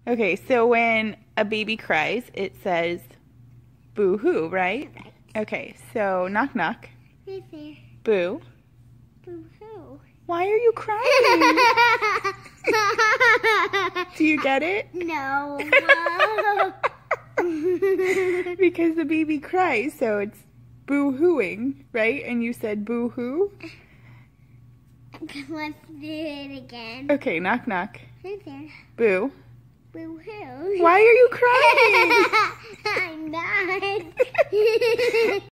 Okay, so when a baby cries, it says boo-hoo, right? Right. Okay, so knock knock. Who's there? Boo. Boo-hoo. Why are you crying? Do you get it? No. Because the baby cries, so it's boo-hooing, right? And you said boo-hoo? Let's do it again. Okay, knock knock. Who's there? Boo. Boo-hoo. Why are you crying? I'm not.